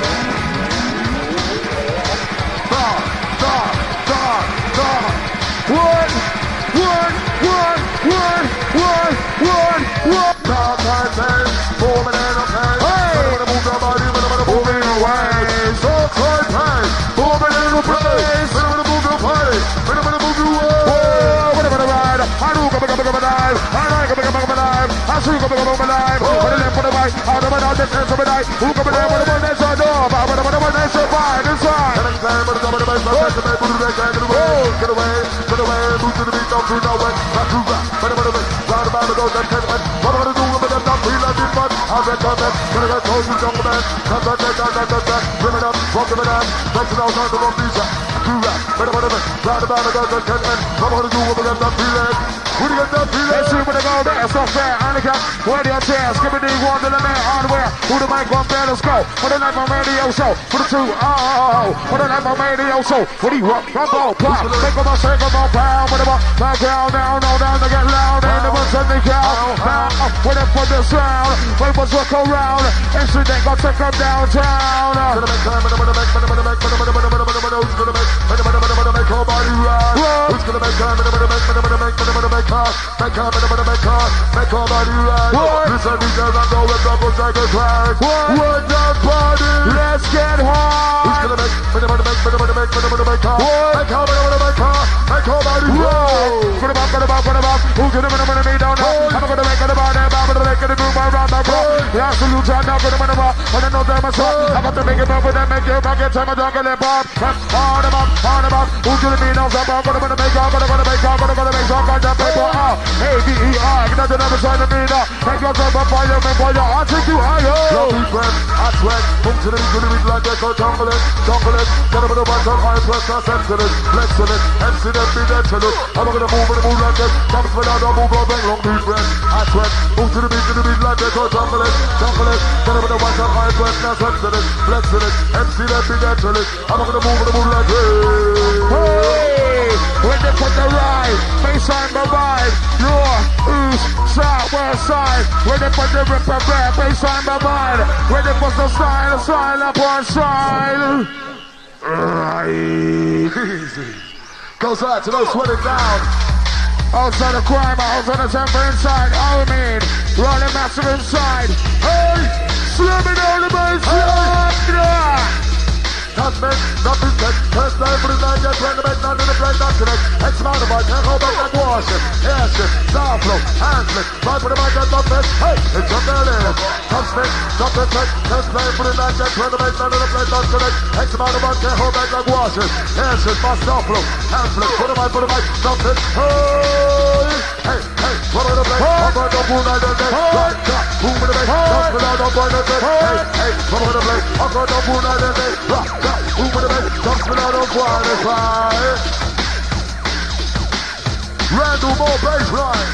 One. Dark and pain, moving in a pain. Hey! Move your body, moving away. Dark and pain, moving in a place. Move your body, move your way. What about the ride? I do come alive. I see you come alive. Put it in for the right. Out of the defense of the night. Who come in there with the one that's on door? But the one that's survived inside. Get away, move to the beat, don't do no way. Not too bad, but round about the goes and tenement. What am I do with them? Not feel like it, but I'll get on that. Gonna get told you, young man. Women up, walking it out. That's an outside of the visa. Do that, round about the goes and tenement. What am I do with them? Not feel like who do you get that feeling? Let's see what they go there. So fair, handicap. Where the chairs? Give me the one to the man hardware. Who the mic on there? Let's go. For the night on radio show. For the two, for the night on radio show. What do you want? Rumble, pop. Take them up, pound. Whatever. Background, down, to get loud. And the ones on the crowd. Now, when they put this round, when was look around. Instant they go take them downtown. Gonna make time, who's gonna make her body right? Who's gonna make time, make her body right? Listen, these guys are going double cycle track. What the body? Let's get hard. Who's gonna make her body right? Put him up. Who's gonna me down there? I'm gonna make it about them. I'm gonna make it move around the block. Yeah, salute you, I'm not gonna run about. I don't know them as well. I'm about to make it move for them, make it back in time. I'm not gonna pop. On them up. Who's gonna be now? I'm gonna make sure I'm gonna make sure I'm gonna paper out. A-V-E-R, get out the number sign of me now. Make yourself a fire, I'll take you higher. Love me, friend, I sweat. Boom to the beat like that, so jungle it. Get up in the one time, high press, that's excellent. Excellent, MC that be excellent. I'm gonna move like that. Comes without a move, go back, long beat, friend. I sweat. Move to the beat like that, so jungle it. Get up in the one time, high press, that's excellent. Excellent, MC that be excellent. I'm gonna move like that. Hey, when they put the ride, baseline the vibe. North, east, south, west side. When they put the ripper back, baseline the vibe. When they put the style up on style. Right. Goes out to those sweating down. Outside the crime, outside the temper inside. I mean, rolling massive inside. Hey, slamming on the baseline. Touchman, nothing tech, first line for the night, get trying to make none of the play, not connect. X amount of mic, can't hold back like washing. Air shift, sound flow, hand flip, right for the mic, that's not best. Hey, it's your belly. Touchman, nothing tech, first line for the night, get trying to make none of the play, not connect. X amount of mic, can't hold back like washing. Air shift, my sound flow, hand flip, for the mic, nothing. Hey, what are the play? I'm going to pull out the day. Right, cut, boom in the bay, just without no point of day. Hey, what are the play? I'm going to pull out the day. Right. Who would have been jumping out of qualify? Randall, more baseline.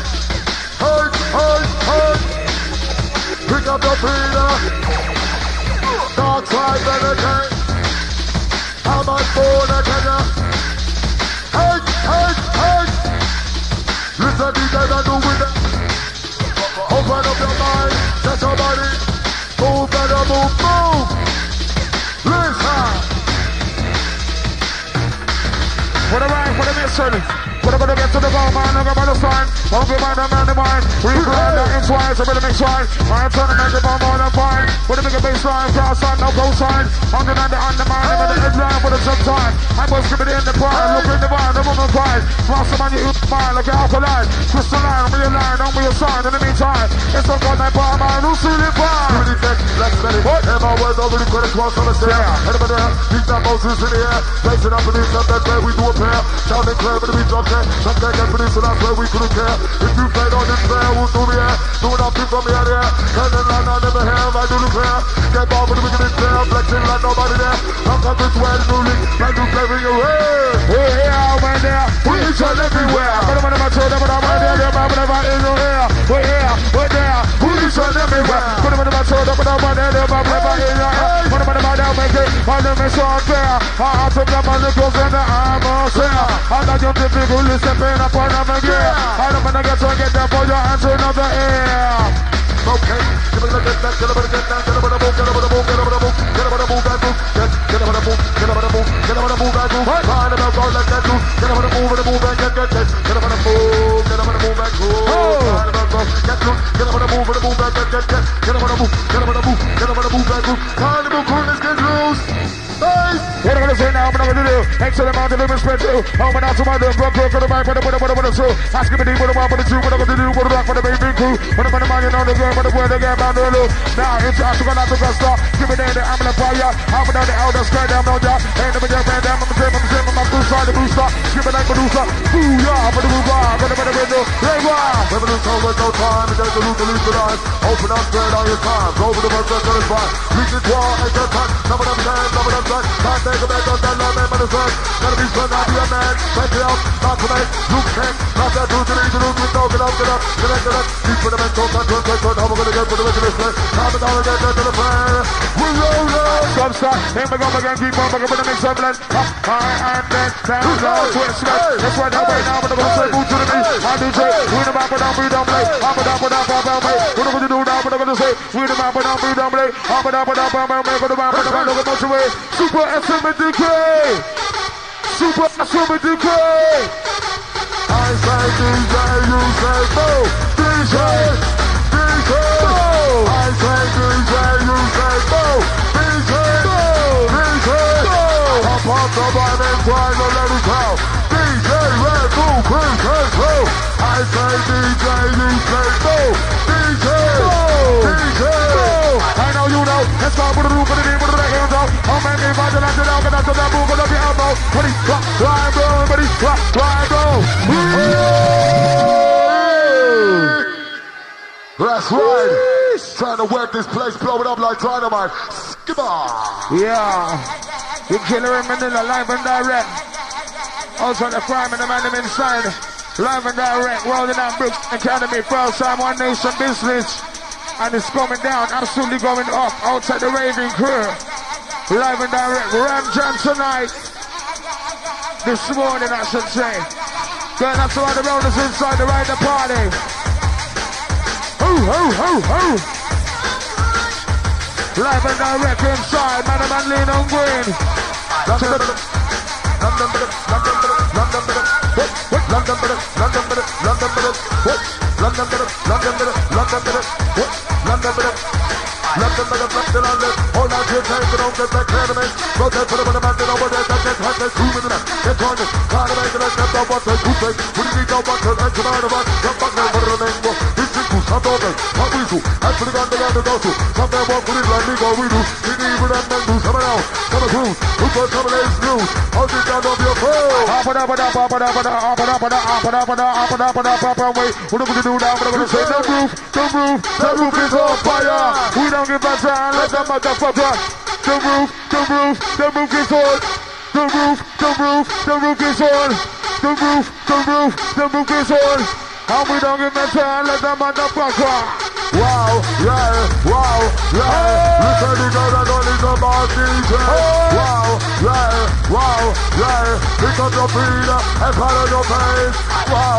Hey. Pick up the feeder. Dark side energy. How much more can you? Hey. Listen, DJ, I do with it. Open up your mind. Set your body. Move, better move. Listen. For the right, for the mission. But I'm gonna get to the ball, man. I'm gonna sign. Don't give mind, man, the mind. We grind that in twice, I'm gonna make swine. I'm trying to make the ball more than fine. With a bigger baseline, cross on, no go sign. On the undermine, I'm in the headline for the same time. I'm supposed to be in the prime, look in the vine, the woman cries. Cross the money, you mind, like alkaline. Crystalline, I'm in line, don't be a sign. In the meantime, it's not got that bar, man. Who's feeling fine? Really thick, let's spend it. And my words over the credit cross on the stair. Anybody else? Beat that Moses in the air. Placing up beneath that bed where we do a pair. Sounding clear, but the beat drops. Some can't get finished, so that's where we couldn't care. If you played on this player, we'll do the air. Doing nothing from here to there. And then I never have, I do the clear. Get off with the beginning clear. Flexing like nobody there. Come up this way, new league. Like you clearing your way. We're here, we're there. We're each other everywhere. But I'm gonna tell them what I'm right there. I'm in your ear. We're here, we're there. We're each other everywhere. But I'm gonna tell them what I'm right there. I'm in your ear. But I'm gonna make it. My name is Sean Fair. I took them on the clothes and the armor. I'm not your typical stepping up on them again. I'm gonna get that for your hands in the air. Okay, get up and move, get up and move, get up and move, get up and move, get up and move, get up and move, get up and move, get up and move, get up and move, find about all like that do, get up and move and move and get up and move, get up and move and go, find about all, get up and move and move and get up and move, get up and move, get up and move and go, find about coolness get loose. What I'm gonna say now, what I'm gonna do? Excellent amount of living spread too. I'm gonna to my left, rock, to the right, what I'm gonna do. Ask me what I want to do, what I'm gonna do, what I'm rock for the baby crew. What I'm gonna mind, you know the game, what I'm gonna get down the loop. Now it's us, we're gonna have to go start. Give me the I'm gonna fire. I'm gonna the elder square down on ya. Ain't never get band down, I'm gonna my blue side, the booster. Give me like Medusa. Booyah, for the move on, for the window. Revolution with no time, and there's the loot to leave the life. Open up, spread all your time. Go over the work, that's what it's fine. Reach it, wall, and get touch. Some of them stand, some of them touch. Can't take a back on that love, man, but it's right. Gotta be strong, I'll be a man. Back it up, not to make. Luke can't, not that dude, you need to look, get up, get up. Deep for the mental, control, how we're gonna get for the rest of this place. Time to down again, to the plan. We're rolling. Some start, here we go again, keep on, we're gonna make some blend. Up, high, and then down, down, twist, left. That's right, now, right now, we're gonna say, move to the beat. I do say, we the map, but down, we don't play. Up, down, what I'm gonna do now, what I'm gonna say, we the map, but down, we don't play. Up, down, what I'm gonna go to the map, look at much away. Super SMDK! Super SMDK! I say DJ, you say go! DJ! DJ! Go! I say DJ, you say go! DJ! Go! DJ! Go! Pop up the band and try to let it go! DJ, Red Bull, Chris, go! I say DJ, you say go! DJ! Go! DJ! Go! I know you know, let's go with the roof of the name of the hands out. Oh man, if I don't have to know, get out to that move, get up your elbow. Ready, rock, ride, bro, ready, rock, ride, bro. Right. Trying to work this place, blow it up like dynamite. Skibber. Yeah. You killer him in the live and direct. Also the crime and the man inside. Live and direct. Rolling out Brooks Academy. First time One Nation business. And it's coming down. Absolutely going up. Outside the raving crew. Live and direct. Ram Jam tonight. This morning I should say. Going up to all the rollers inside the ride the party. Ho, ho, ho, ho. Live and direct inside, man lean on green. Hold out your tank and don't get that clearance. Rotate for the man over there, that can't have that 2 minutes. Get on it, try to make it like that, what they do say. When you need no one to let you out of us, come back now for the name. This is who's not over, what we do. That's for the gun to go to. Some men walk with it like me, go we do. We need with them men do, come out, come a cruise. Who got some of these news? Hold it down off your phone. Up and up and up, up and up and up, up and up and up, up and up and up, up and up and up, up and wait. What are we gonna do now? What are we gonna say? The roof is on fire. We don't give a damn, let the motherfucker. The roof is on. The roof is on. The roof is on. And we don't give a damn, let the motherfucker. Wow, yeah, wow, yeah. Listen to the noise of our DJ. Wow, yeah. Pick up your feet and follow your face. Wow,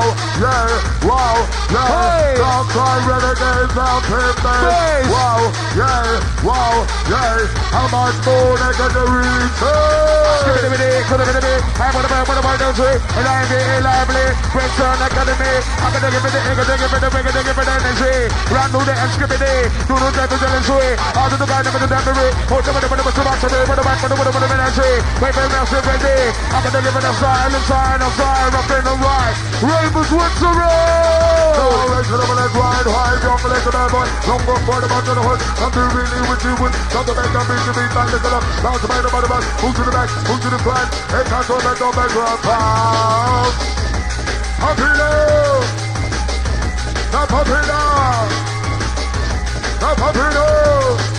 yeah. Don't try renegades out in space. Wow, yeah. How much more they get to reach? Could have been a bit. I'm gonna and I'm getting lively. Prince on Academy. I'm gonna give it the energy. Randall the Escapade. Do not try to tell us way. Out of the guy, never the dambery. Hold the money, but the back today. But the back, but the energy. Wait for me, every day. I'm gonna give it a sign, up in the right. Ravens wins the road. No, let's get up and let's ride. High, young, let's go, bad boy. Long go for the back of the hood. I'm too really with you. Come to make them beat the beat, back to the left. Bounce to the back. Move to the back, move to the front. Hey, can't go back, go back, run pound. Happy now. Not happy now. Not happy now.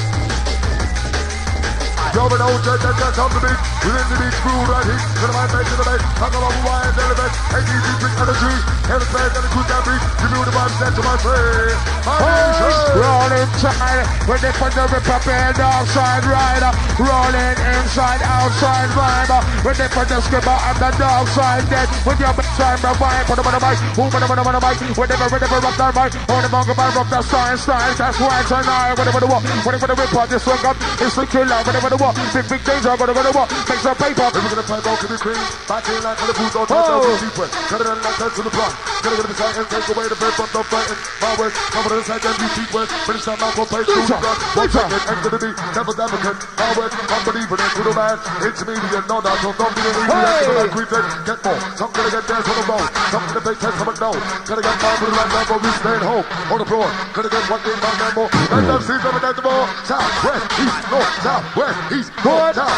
Jumping out, just on the beat. Within the beat, screw right here. Gonna find back to the back. Talk about the wire, elevate. ADD, big energy. Head and back, and a good that beat. Give me the vibe, set to my face. Rolling time. When they put the rip up in the outside rider. Rolling inside, outside vibe. When they put the skipper on the dog side dead. With your big time, the vibe. Put them on the mic. Who put them on the mic? Whenever rock that mic. On the bunker, man, rock that style. That's why tonight. Whenever the walk. Whenever the rip up, this one up. It's the killer. Whenever the walk. Big danger, gonna walk, make some paper. We're gonna play ball, can be cream. Back in line for the boots, all time, deeper. Cut it on that to the front. Gonna get the side and take away the bed from the fighting. My way, come on the side and you keep with. Finish time out for play through the gun. 1 second, enter the beat, devil's advocate. My way, I'm believing it to the man. It's me, you know that, so don't be the reason. Get more, some gonna get dance on the road. Some gonna take test from a no. Gonna get more for the right number, we stay at home. On the floor, gonna get one thing, my more. And them sees them at the ball. South, west, east, north, south, west, east, north, south.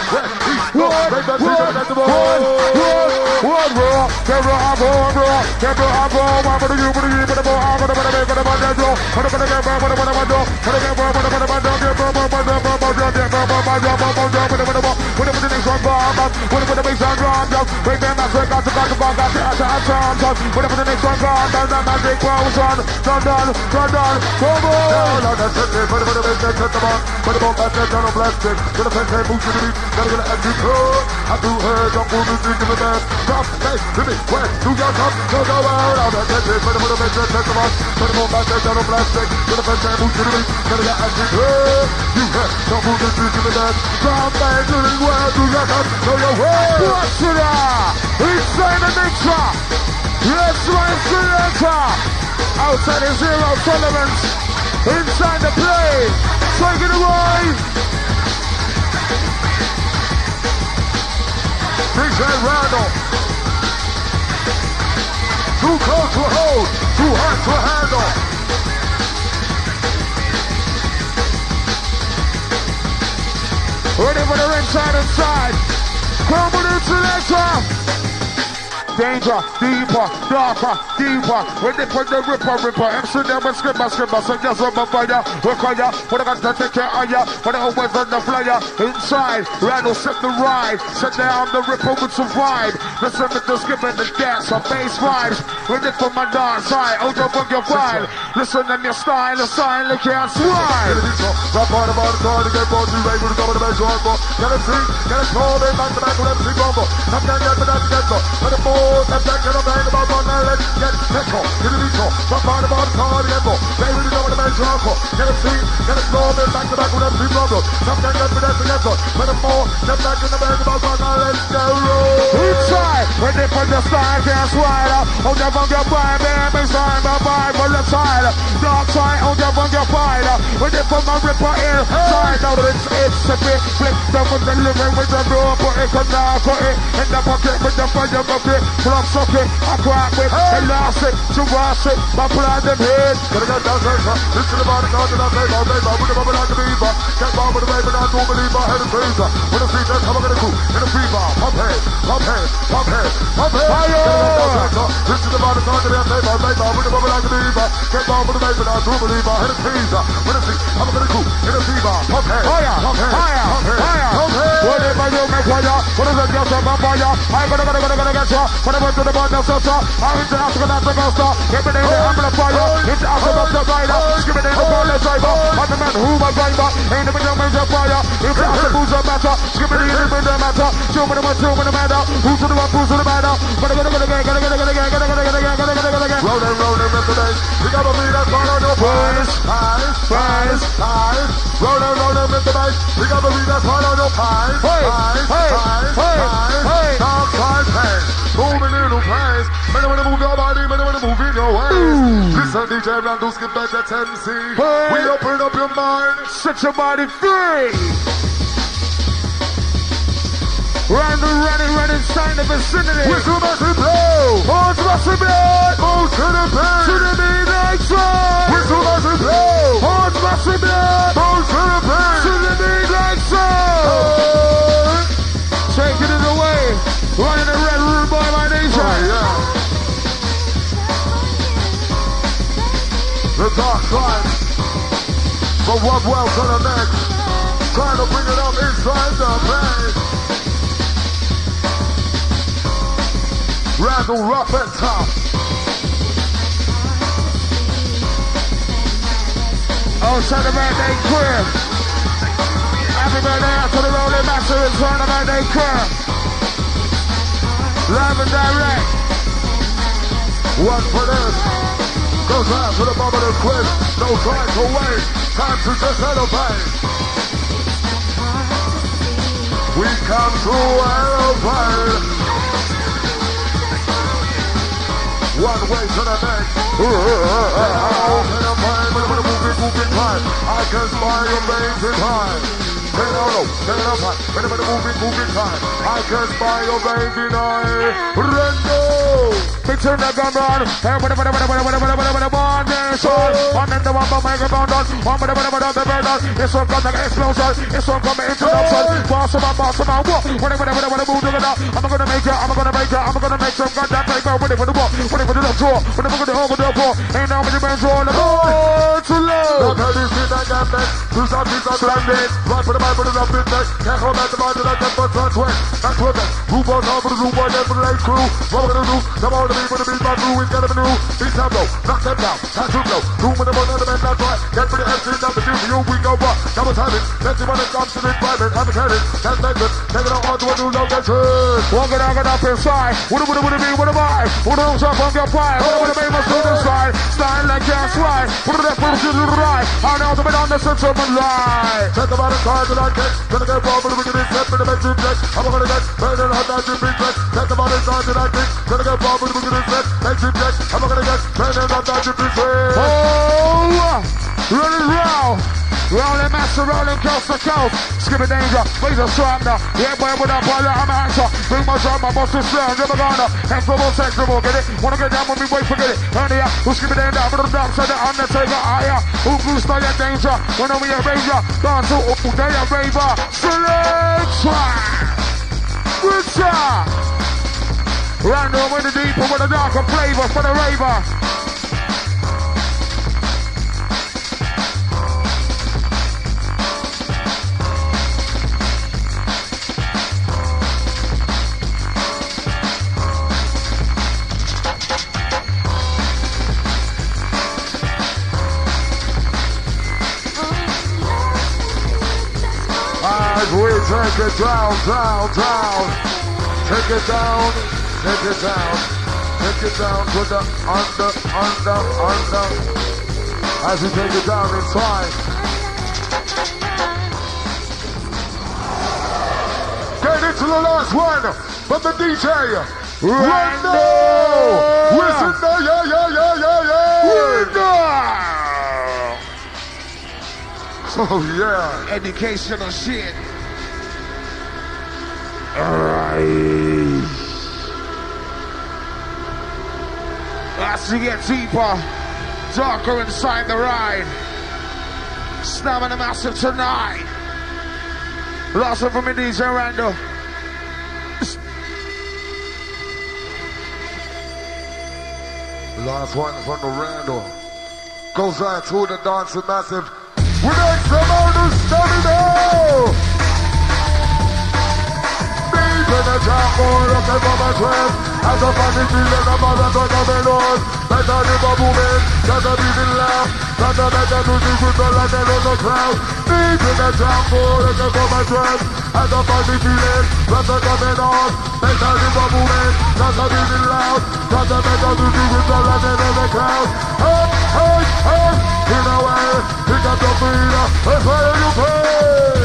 Gotta get an good. I do her, don't move the music in the band. Stop, hey, to me, west, New York, up, go out. I'm at that shit, but I'm gonna make that test of us. Put them on back there, down on plastic. Gonna first time, move to the beat. Gotta get an good. You have, don't move the music in the band. Stop, hey, to the west, New York, up, go your way. What's it up? Inside the mixer. Yes, my selector. Outside the Zero Tolerance. Inside the play. Take it away. DJ Randall. Too close to hold, too hard to handle. Ready for the inside. Come with it, selector. danger, deeper, darker, deeper. When they put the ripper, MC never skipper, so just rubber fire, require, but I got to take care of ya, but I always on the flyer, inside, Randall set the ride, set down the ripper with some vibe, listen to the skip and the dance, some bass vibes, ready for my dark side, out of your vibe, listen to your style, the sign, they can't slide. That part of our time to get bought, you able to come to the major rumble. Get a sing, get a call, they back to back with MC Rumble. Some can get to that together, but the more that back in the bang about one, let's get echo, get a little. That part of our time to get bought, they able to come to the major rumble. Get a sing, get a call, they back to back with MC Rumble. Some can get to that together, but the more that back in the bang about one, let's go. Inside, when they put the style, can't slide out. On the bunk your vibe, baby, sign my vibe on the side. Dark side, on the bunk your vibe. When they put my ripper inside, now it's a big flip. Down with the living with the door, put it, come down, put it in the pocket with the fire bucket. Plug socket, I crack with, and lost it, to wash it, my plan them head. Gotta get down, this is the body, God, and I say, my baby, with the bubble like a beaver. Get down with the baby, I do believe I had a freezer. When I see that, I'm gonna cool, in a fever. Pump head, pump head, pump head, pump head. This is the body, God, and I say, my baby, with the bubble like a beaver. Get down with the baby, I do believe I had a freezer. When I see, I'm gonna cool, in a fever. Pump head, pump head, pump head, pump head. Whatever you make fire, what is it just a vampire? I'm gonna get you. When I went to the bottom of the I'm into Africa, that's the ghost. Get me in the amplifier, it's Africa, the rider. Skip it in the ball, let's drive. I'm the man who was driver. Ain't the middle major fire. It's Africa, who's the matter. Skip it in the middle matter. Two with the matter. Who's to the one, who's to the matter. Rolling with the bass. We gotta be that part on your pies. Rolling with the bass. We gotta be that part on your pies. Dark side pain. Moving in the place. Man, wanna move your body, man, wanna move in your ways. Listen, DJ Randall, skip back that MC. We open up your mind. Set your body free. Randall running inside the vicinity. With the massive blow. Oh, it's massive blow. Move to the pain. To the midnight side. With the massive blow. Oh, it's massive blow. Move to the pain. To the midnight side. Taking it away. Running the red room boy, my nation. Oh, yeah. The dark side. From one well to the next. Trying to bring it up inside the place. Randall rough and tough. Oh, turn the birthday crib. Happy birthday out to the Rolling Master and turn the birthday crib. Live and direct. One for this. Goes out to the bottom of the quiz. No time to wait. Time to just elevate. We come to elevate. One way to the next. I can spy your baby time. Take it out low, take it up high. When I'm moving time. I can spy your baby night. Randall. Picture the gun run. Hey, whatever, one nation. One in the one, but make a bound on. One, the bird on. This one comes like an explosion. This one comes introduction. Boss of my walk. Whatever, move to the now. I'm gonna make some goddamn paper. Ready for the walk. Ready for the left draw. Ready for the over the ball. Ain't now many men draw the ball. Too low. Look at this shit I got next. Do something so splendid. Right for the Bible is up in next. Can't hold back the mind to that 10 foot touch way. That's what that. Move on top of the room, boy, that's for the late crew. What we're gonna do? Come on, the beat, with the beat, my crew is gonna be new. Beat time low, knock them down. Time to blow. Room with the one other man, that's right. Get for the MC, number 2 for you, we go rock. Double time it. Let's see when it comes to this private. Have a credit. That's magnet. Take it on to a new location. Walk it up inside. What am I? What am I from your pride? What am I must do this side? Style like gas slide. Put it up to the right. I know to be on the center of my life. Check about the cars that I get. Gonna get wrong with the step in the bedroom check. I'm gonna get better than that to be check. Check about the cars that I get. Gonna get wrong with the step. Bedroom check. I'm gonna get better than that to be check. Oh, running round. Rolling master, rolling coast to coast. Skipping danger, razor strap now. Yeah, boy, with that pilot, I'm an answer. Bring my drum, my boss is slow. Never gonna. Sensible, sexable, get it? Wanna get down with me, wait, forget it. Turn it up, who's skipping down, but the dark side, the Undertaker, higher. Who boost all your danger? When we a ranger, gone to day a raver. Selection! Good job! Randall with the deeper, with the darker flavor for the raver. As we take it down, down, down. Take it down, take it down. Take it down to the under. As we take it down inside. Get into the last one from the DJ. Randall! Listen there, yeah. Oh yeah. Educational shit. Alright. As we get deeper, darker inside the ride. Snapping the massive tonight. Last one from me, DJ Randall. Last one from the Randall. Goes out to the dancing massive. We make some out of stamina. Deep in the jungle, looking for my twin. As a funny feeling, I'm on the on. Better than a woman, got to be the laugh. Got to make the music with the light and on the crowd. Deep in the jungle, looking for my twin. As a funny feeling, got to coming on. Better than a woman, got to be the loud. Got to make the music with the light and on the crowd. Hey, in a way, pick up the freedom, that's why you pay.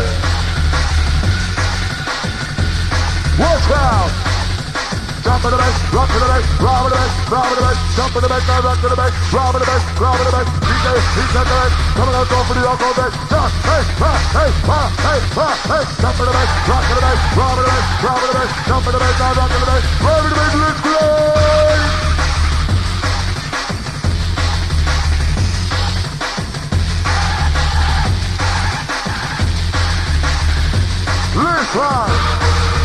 Watch out. Jump in the back, rock in the back, rob in the back, rob in the back, jump in the back, now rock in the back, rob in the back, rob in the back. DJ, he's at the back, coming out for the alcohol back. Jump, hey, jump in the back, rock in the back, rob in the back, rob in the back, jump in the back, now rock in the back, rob in the back, let's go. Listen.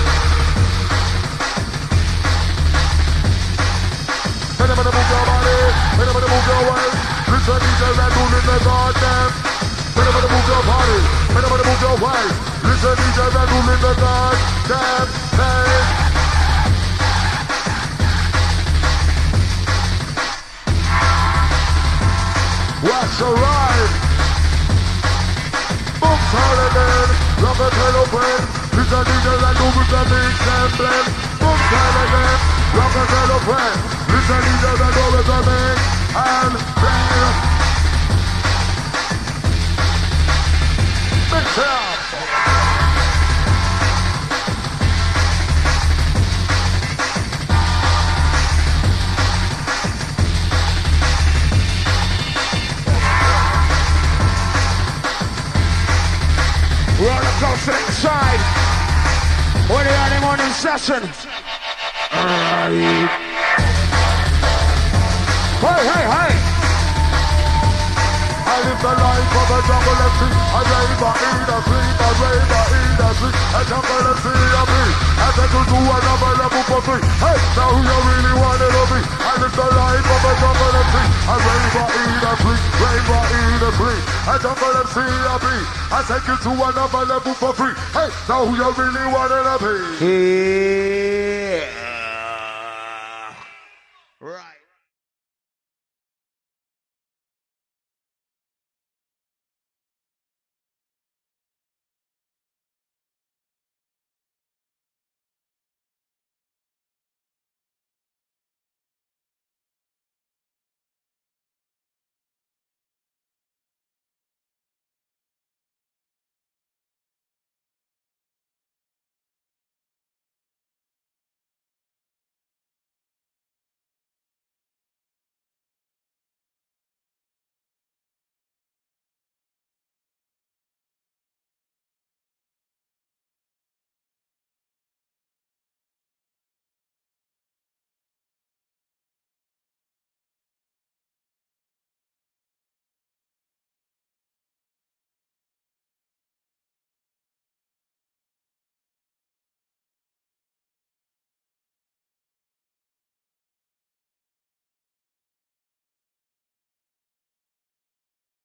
Anybody move your body, anybody move your way. Listen, DJ Randall in the garden. Anybody move your body, anybody move your way. Listen, DJ Randall in the garden. Hey. Watch the ride. Boom, Solomon, rock a tail open. Listen, DJ Randall with the mix and blend. Boom, Solomon, rock a tail open. Listen, DJ Randall with the mix and blend. Mix it up. Roller coaster inside. What the early morning session? Hey. I live the life of a jungle MC. I raver in the street, I raver in the street. A jungle MC of me. I take you to another level for free. Hey, now who you really wanted to be? I live the life of a jungle MC. I raver in the street, raver in the street. A jungle MC of me. I take you to another level for free. Hey, now who you really wanted to be? Yeah.